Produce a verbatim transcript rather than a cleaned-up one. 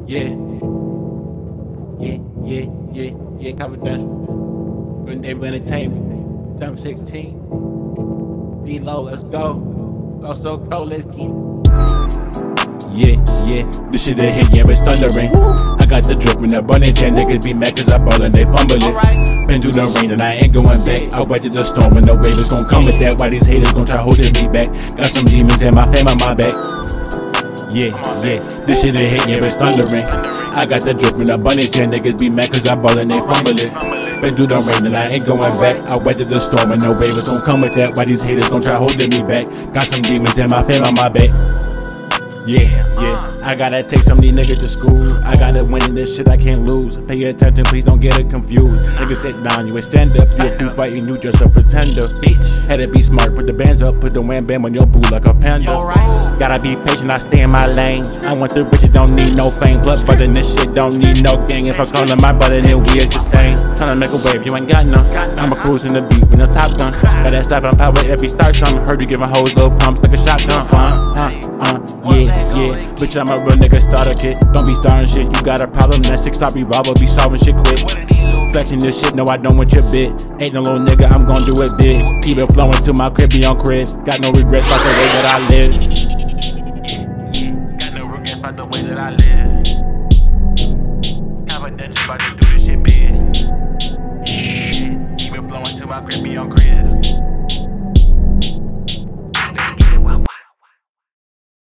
Yeah, yeah, yeah, yeah, yeah, confidential. When they entertainment, time sixteen. Be low, let's go. Go so cold, let's get it. Yeah, yeah, this shit a hit, yeah, it's thundering. I got the drip in the bunny ten niggas be mad cause I ball and they fumble it. Been through the rain and I ain't going back. I waited the storm and the wave is gon' come with that. Why these haters gon' try holding me back? Got some demons in my fam on my back. Yeah, yeah, this shit a hit, yeah, it's thundering. I got the drip in the bunny ten niggas be mad cause I ball and they fumble it. Been through the rain and I ain't going back. I weathered the storm and no wave is gon' come with that. Why these haters gon' try holding me back? Got some demons in my fam on my back. Yeah, yeah, I gotta take some of these niggas to school. I gotta win in this shit, I can't lose. Pay attention, please don't get it confused. Niggas sit down, you a stand up. You a fool fighting, you just a pretender. Bitch, had to be smart, put the bands up, put the wham bam on your boo like a panda. Gotta be patient, I stay in my lane. I went through riches, don't need no fame. Plus, brother, this shit don't need no gang. If I call him my brother, then we is the same. Tryna make a wave, you ain't got none. I'ma cruise in the beat with no top gun. Got that stop on power if he starts something. Heard you give my hoes little pumps like a shotgun. Uh, uh, uh, yeah, yeah. Bitch, I'm a real nigga starter kid. Don't be starting shit, you got a problem. That six star revolver be solving shit quick. Flexing this shit, no, I don't want your bit. Ain't no little nigga, I'm gon' do it big. Keep it flowing till my crib be on crib. Got no regrets about the way that I live. Got no regrets about the way that I live.